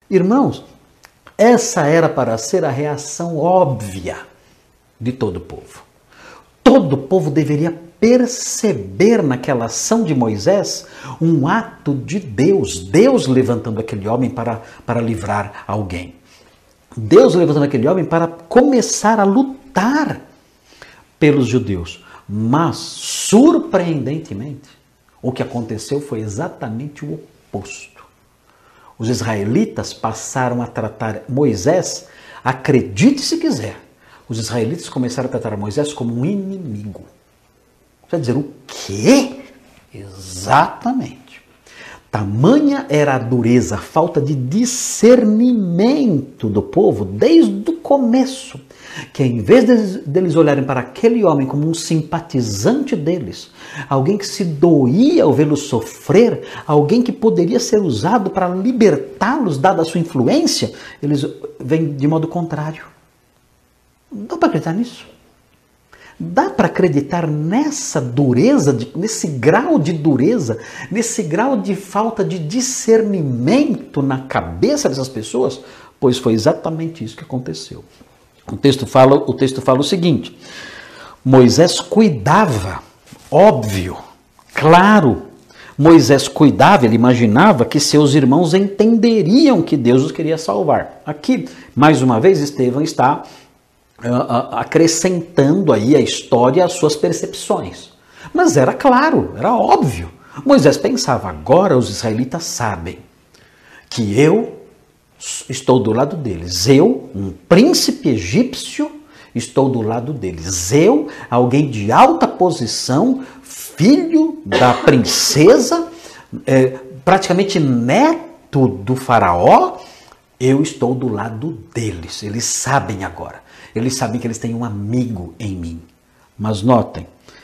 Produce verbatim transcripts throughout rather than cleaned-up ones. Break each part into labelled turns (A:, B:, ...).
A: Irmãos, essa era para ser a reação óbvia de todo o povo. Todo o povo deveria perceber naquela ação de Moisés um ato de Deus, Deus levantando aquele homem para, para livrar alguém. Deus levantando aquele homem para começar a lutar pelos judeus. Mas, surpreendentemente, o que aconteceu foi exatamente o oposto. Os israelitas passaram a tratar Moisés, acredite se quiser, os israelitas começaram a tratar Moisés como um inimigo. Você vai dizer, o quê? Exatamente. Tamanha era a dureza, a falta de discernimento do povo desde o começo, que em vez deles, deles olharem para aquele homem como um simpatizante deles, alguém que se doía ao vê-los sofrer, alguém que poderia ser usado para libertá-los, dada a sua influência, eles vêm de modo contrário. Dá para acreditar nisso? Dá para acreditar nessa dureza, nesse grau de dureza, nesse grau de falta de discernimento na cabeça dessas pessoas? Pois foi exatamente isso que aconteceu. O texto fala, o texto fala o seguinte: Moisés cuidava, óbvio, claro, Moisés cuidava, ele imaginava que seus irmãos entenderiam que Deus os queria salvar. Aqui, mais uma vez, Estevão está acrescentando aí a história às suas percepções. Mas era claro, era óbvio. Moisés pensava, agora os israelitas sabem que eu estou do lado deles. Eu, um príncipe egípcio, estou do lado deles. Eu, alguém de alta posição, filho da princesa, é, praticamente neto do faraó, eu estou do lado deles. Eles sabem agora. Eles sabem que eles têm um amigo em mim. Mas notem,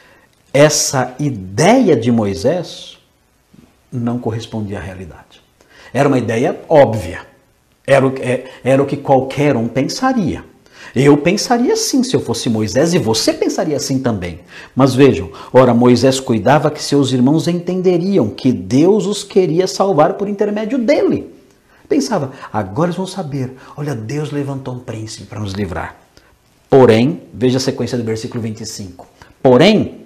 A: essa ideia de Moisés não correspondia à realidade. Era uma ideia óbvia. Era o, era o que qualquer um pensaria. Eu pensaria assim se eu fosse Moisés e você pensaria assim também. Mas vejam, ora, Moisés cuidava que seus irmãos entenderiam que Deus os queria salvar por intermédio dele. Pensava, agora eles vão saber, olha, Deus levantou um príncipe para nos livrar. Porém, veja a sequência do versículo vinte e cinco. Porém,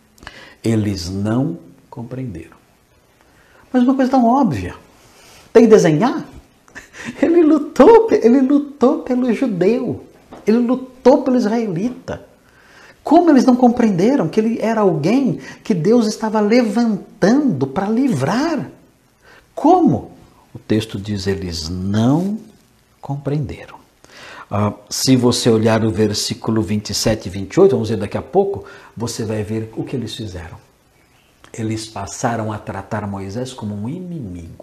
A: eles não compreenderam. Mas uma coisa tão óbvia. Tem que desenhar? Ele lutou, ele lutou pelo judeu. Ele lutou pelo israelita. Como eles não compreenderam que ele era alguém que Deus estava levantando para livrar? Como? O texto diz, eles não compreenderam. Uh, se você olhar o versículo vinte e sete e vinte e oito, vamos ver daqui a pouco, você vai ver o que eles fizeram. Eles passaram a tratar Moisés como um inimigo.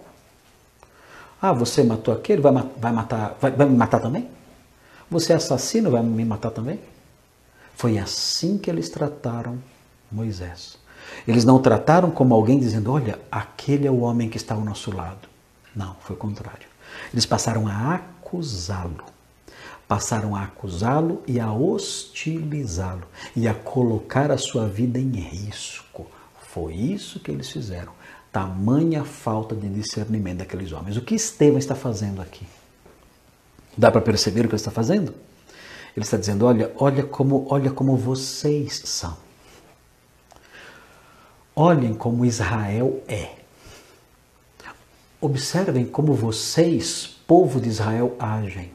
A: Ah, você matou aquele, vai, vai, matar, vai, vai me matar também? Você é assassino, vai me matar também? Foi assim que eles trataram Moisés. Eles não trataram como alguém dizendo, olha, aquele é o homem que está ao nosso lado. Não, foi o contrário. Eles passaram a acusá-lo. Passaram a acusá-lo e a hostilizá-lo e a colocar a sua vida em risco. Foi isso que eles fizeram. Tamanha falta de discernimento daqueles homens. O que Estevão está fazendo aqui? Dá para perceber o que ele está fazendo? Ele está dizendo, olha, olha como, olha como vocês são. Olhem como Israel é. Observem como vocês, povo de Israel, agem.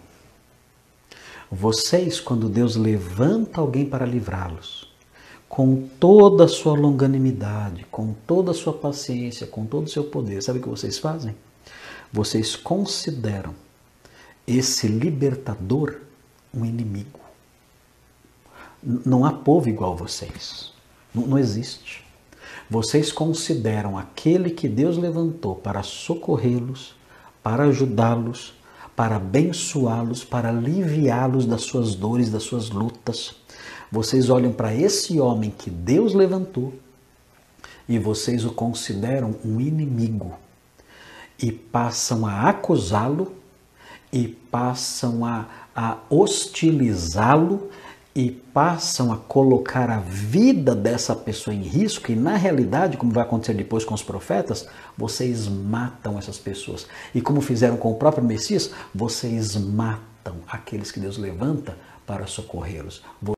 A: Vocês, quando Deus levanta alguém para livrá-los, com toda a sua longanimidade, com toda a sua paciência, com todo o seu poder, sabe o que vocês fazem? Vocês consideram esse libertador um inimigo. Não há povo igual a vocês. Não, não existe. Vocês consideram aquele que Deus levantou para socorrê-los, para ajudá-los, para abençoá-los, para aliviá-los das suas dores, das suas lutas. Vocês olham para esse homem que Deus levantou e vocês o consideram um inimigo e passam a acusá-lo e passam a, a hostilizá-lo e passam a colocar a vida dessa pessoa em risco, e na realidade, como vai acontecer depois com os profetas, vocês matam essas pessoas. E como fizeram com o próprio Messias, vocês matam aqueles que Deus levanta para socorrê-los.